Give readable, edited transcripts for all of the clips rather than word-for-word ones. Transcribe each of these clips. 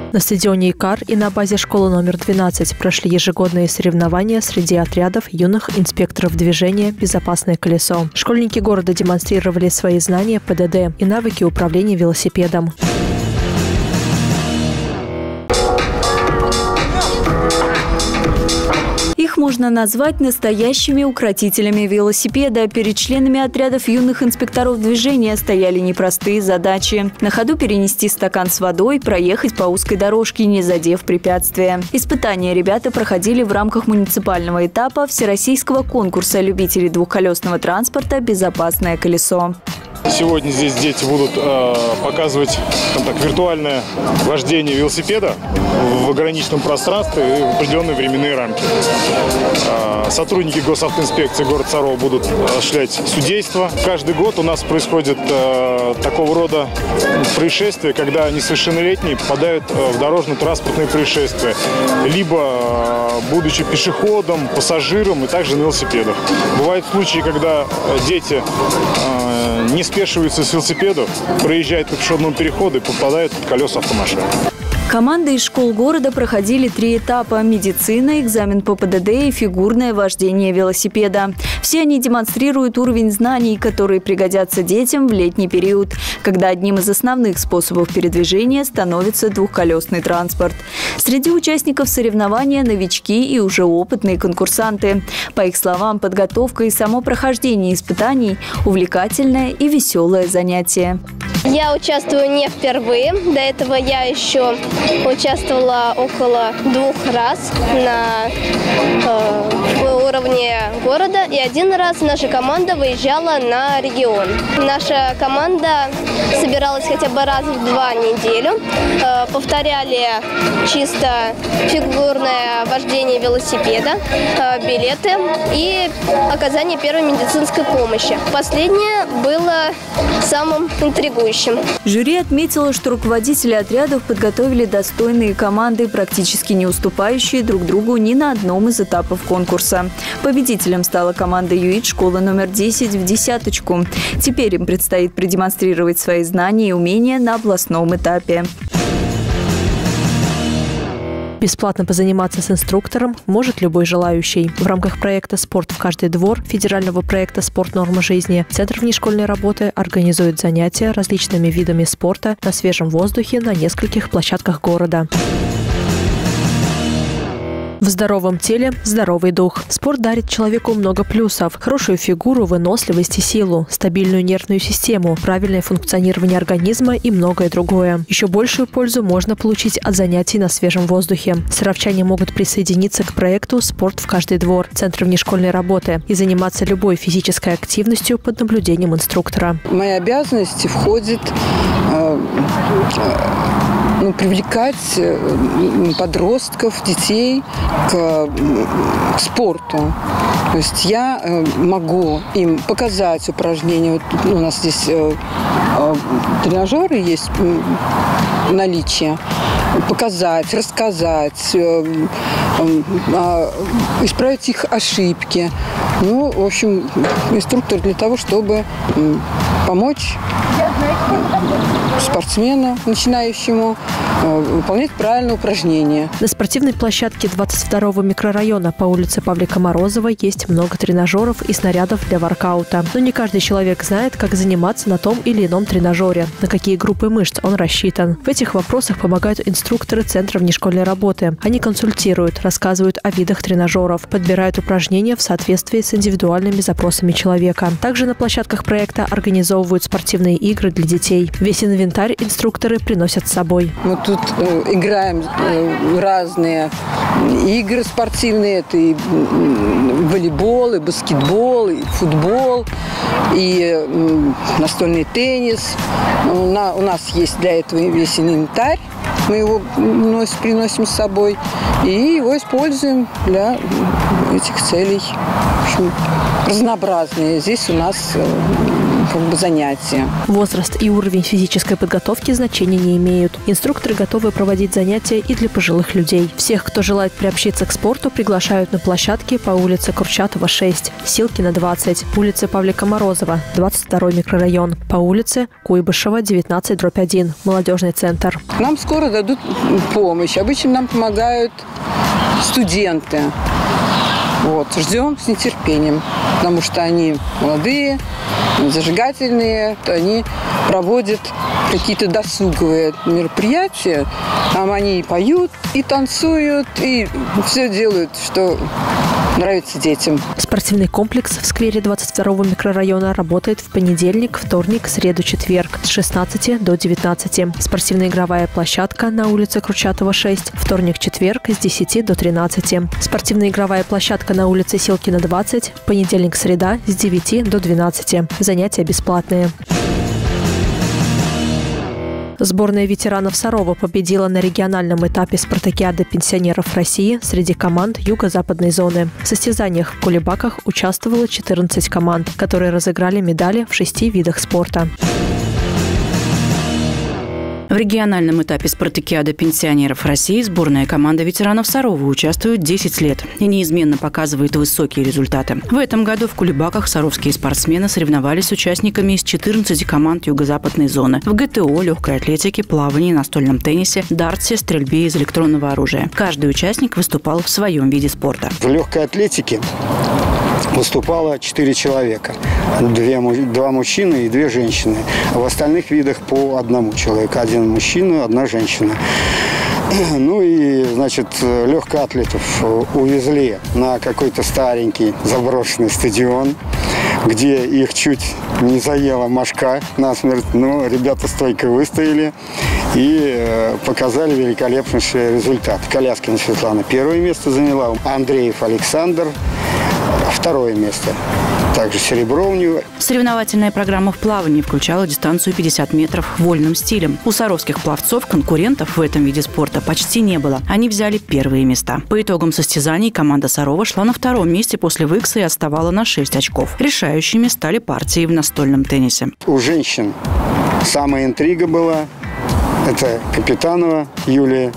На стадионе «Икар» и на базе школы номер 12 прошли ежегодные соревнования среди отрядов юных инспекторов движения «Безопасное колесо». Школьники города демонстрировали свои знания ПДД и навыки управления велосипедом. Их можно назвать настоящими укротителями велосипеда. Перед членами отрядов юных инспекторов движения стояли непростые задачи. На ходу перенести стакан с водой, проехать по узкой дорожке, не задев препятствия. Испытания ребята проходили в рамках муниципального этапа всероссийского конкурса любителей двухколесного транспорта «Безопасное колесо». Сегодня здесь дети будут показывать виртуальное вождение велосипеда в ограниченном пространстве и в определенные временные рамки. Сотрудники госавтоинспекции города Сарова будут осуществлять судейство. Каждый год у нас происходит такого рода происшествия, когда несовершеннолетние попадают в дорожно-транспортные происшествия, либо будучи пешеходом, пассажиром и также на велосипедах. Бывают случаи, когда дети не спешиваются с велосипедов, проезжают по пешеходному переходу и попадают под колеса автомашины. Команды из школ города проходили 3 этапа – медицина, экзамен по ПДД и фигурное вождение велосипеда. Все они демонстрируют уровень знаний, которые пригодятся детям в летний период, когда одним из основных способов передвижения становится двухколесный транспорт. Среди участников соревнования новички и уже опытные конкурсанты. По их словам, подготовка и само прохождение испытаний – увлекательное и веселое занятие. Я участвую не впервые. До этого я еще участвовала около 2 раз на уровне города. И 1 раз наша команда выезжала на регион. Наша команда собиралась хотя бы раз в 2 недели. Повторяли чисто фигурное вождение велосипеда, билеты и оказание первой медицинской помощи. Последнее было самым интригующим. Жюри отметило, что руководители отрядов подготовили достойные команды, практически не уступающие друг другу ни на одном из этапов конкурса. Победителем стала команда ЮИД школы номер 10 в десяточку. Теперь им предстоит продемонстрировать свои знания и умения на областном этапе. Бесплатно позаниматься с инструктором может любой желающий. В рамках проекта «Спорт в каждый двор» федерального проекта «Спорт. Норма жизни» Центр внешкольной работы организует занятия различными видами спорта на свежем воздухе на нескольких площадках города. В здоровом теле – здоровый дух. Спорт дарит человеку много плюсов. Хорошую фигуру, выносливость и силу, стабильную нервную систему, правильное функционирование организма и многое другое. Еще большую пользу можно получить от занятий на свежем воздухе. Саровчане могут присоединиться к проекту «Спорт в каждый двор» Центра внешкольной работы и заниматься любой физической активностью под наблюдением инструктора. В мои обязанности входит привлекать подростков, детей к спорту. То есть я могу им показать упражнения. Вот у нас здесь тренажеры есть в наличии. Показать, рассказать, исправить их ошибки. В общем, инструктор для того, чтобы помочь спортсмену, начинающему, выполнять правильные упражнения. На спортивной площадке 22-го микрорайона по улице Павлика Морозова есть много тренажеров и снарядов для воркаута. Но не каждый человек знает, как заниматься на том или ином тренажере, на какие группы мышц он рассчитан. В этих вопросах помогают инструкторы Центра внешкольной работы. Они консультируют, рассказывают о видах тренажеров, подбирают упражнения в соответствии с индивидуальными запросами человека. Также на площадках проекта организовывают спортивные игры для детей. Весь инвентарь инструкторы приносят с собой. Мы тут играем разные игры спортивные. Это и волейбол, и баскетбол, и футбол, и настольный теннис. У нас есть для этого весь инвентарь. Мы его приносим с собой и его используем для этих целей. В общем, разнообразные. Здесь у нас занятия. Возраст и уровень физической подготовки значения не имеют. Инструкторы готовы проводить занятия и для пожилых людей. Всех, кто желает приобщиться к спорту, приглашают на площадке по улице Курчатова, 6, Силкина, 20, улице Павлика Морозова, 22 микрорайон, по улице Куйбышева, 19/1, молодежный центр. Нам скоро дадут помощь. Обычно нам помогают студенты. Ждем с нетерпением, потому что они молодые, зажигательные, они проводят какие-то досуговые мероприятия. Там они и поют, и танцуют, и все делают, что нравится детям. Спортивный комплекс в сквере 22-го микрорайона работает в понедельник, вторник, среду, четверг с 16 до 19. Спортивно-игровая площадка на улице Курчатова, 6, вторник-четверг с 10 до 13. Спортивно-игровая площадка на улице Силкина, 20, понедельник-среда с 9 до 12. Занятия бесплатные. Сборная ветеранов Сарова победила на региональном этапе спартакиады пенсионеров России среди команд юго-западной зоны. В состязаниях в Кулебаках участвовало 14 команд, которые разыграли медали в 6 видах спорта. В региональном этапе спартакиады пенсионеров России сборная команда ветеранов Сарова участвует 10 лет и неизменно показывает высокие результаты. В этом году в Кулебаках саровские спортсмены соревновались с участниками из 14 команд юго-западной зоны в ГТО, легкой атлетике, плавании, настольном теннисе, дартсе, стрельбе из электронного оружия. Каждый участник выступал в своем виде спорта. В легкой атлетике выступало 4 человека. 2 мужчины и 2 женщины. А в остальных видах по 1 человеку. 1 мужчина, 1 женщина. Ну и, легкоатлетов увезли на какой-то старенький заброшенный стадион, где их чуть не заела мошка насмерть. Но ребята стойко выстояли и показали великолепнейший результат. Коляскина Светлана 1 место заняла, Андреев Александр 2 место. Также серебро у него. Соревновательная программа в плавании включала дистанцию 50 метров вольным стилем. У саровских пловцов конкурентов в этом виде спорта почти не было. Они взяли первые места. По итогам состязаний команда Сарова шла на 2-м месте после Выкса и отставала на 6 очков. Решающими стали партии в настольном теннисе. У женщин самая интрига была. Это Капитанова Юлия.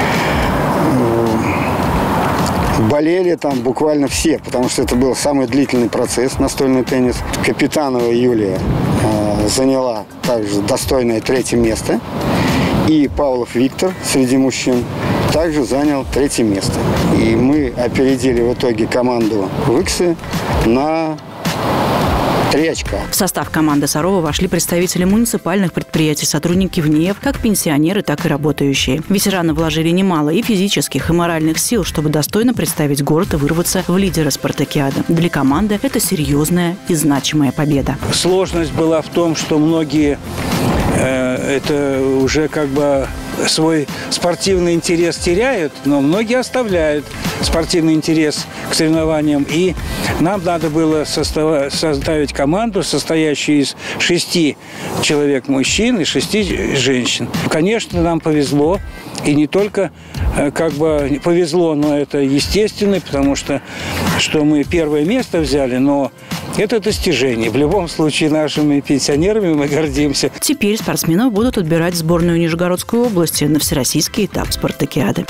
Болели там буквально все, потому что это был самый длительный процесс, настольный теннис. Капитанова Юлия заняла также достойное 3-е место. И Павлов Виктор среди мужчин также занял 3-е место. И мы опередили в итоге команду Выксы на 3 очка. В состав команды Сарова вошли представители муниципальных предприятий, сотрудники ВНИЭФ, как пенсионеры, так и работающие. Ветераны вложили немало и физических, и моральных сил, чтобы достойно представить город и вырваться в лидеры спартакиады. Для команды это серьезная и значимая победа. Сложность была в том, что многие это уже свой спортивный интерес теряют, но многие оставляют спортивный интерес к соревнованиям. И нам надо было составить команду, состоящую из 6 человек мужчин и 6 женщин. Конечно, нам повезло. И не только повезло, но это естественно, потому что мы 1-е место взяли, но это достижение. В любом случае нашими пенсионерами мы гордимся. Теперь спортсменов будут отбирать в сборную Нижегородской области на всероссийский этап спартакиады.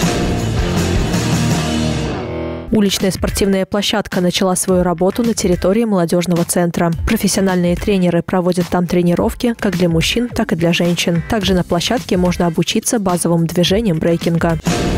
Уличная спортивная площадка начала свою работу на территории молодежного центра. Профессиональные тренеры проводят там тренировки как для мужчин, так и для женщин. Также на площадке можно обучиться базовым движениям брейкинга.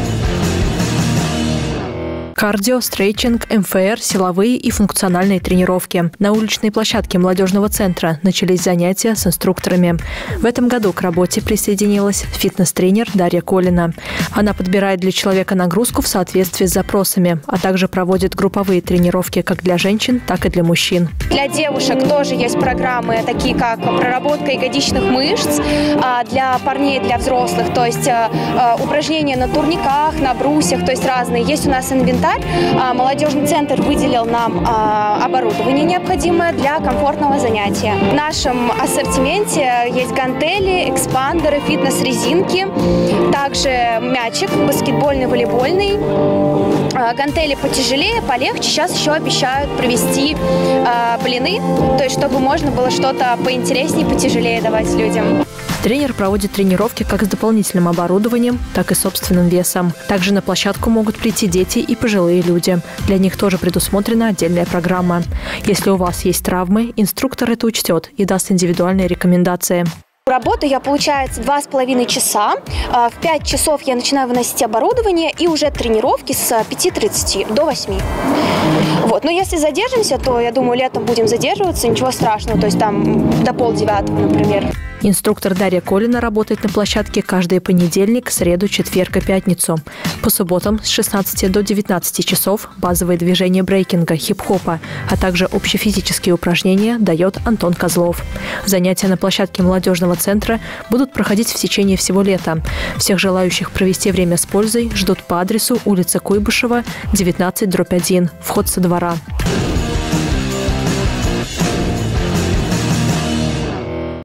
Кардио, стрейчинг, МФР, силовые и функциональные тренировки. На уличной площадке молодежного центра начались занятия с инструкторами. В этом году к работе присоединилась фитнес-тренер Дарья Колина. Она подбирает для человека нагрузку в соответствии с запросами, а также проводит групповые тренировки как для женщин, так и для мужчин. Для девушек тоже есть программы, такие как проработка ягодичных мышц, для парней, для взрослых, то есть упражнения на турниках, на брусьях, то есть разные. Есть у нас инвентарь. Молодежный центр выделил нам оборудование необходимое для комфортного занятия. В нашем ассортименте есть гантели, экспандеры, фитнес-резинки. Также также мячик, баскетбольный, волейбольный, гантели потяжелее, полегче. Сейчас еще обещают провести блины, то есть чтобы можно было что-то поинтереснее, потяжелее давать людям. Тренер проводит тренировки как с дополнительным оборудованием, так и собственным весом. Также на площадку могут прийти дети и пожилые люди. Для них тоже предусмотрена отдельная программа. Если у вас есть травмы, инструктор это учтет и даст индивидуальные рекомендации. Работаю я, получается, 2,5 часа. В 5 часов я начинаю выносить оборудование и уже тренировки с 5:30 до 8. Вот. Но если задержимся, то, я думаю, летом будем задерживаться, ничего страшного, то есть там до 8:30, например. Инструктор Дарья Колина работает на площадке каждый понедельник, среду, четверг и пятницу. По субботам с 16 до 19 часов базовые движения брейкинга, хип-хопа, а также общефизические упражнения дает Антон Козлов. Занятия на площадке молодежного центра будут проходить в течение всего лета. Всех желающих провести время с пользой ждут по адресу улица Куйбышева, 19/1, вход со двора.